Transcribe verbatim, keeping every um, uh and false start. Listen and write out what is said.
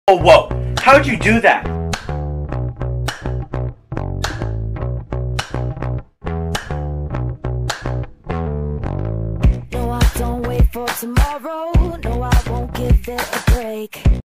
Oh, whoa, how'd you do that? No, I don't wait for tomorrow. No, I won't give it a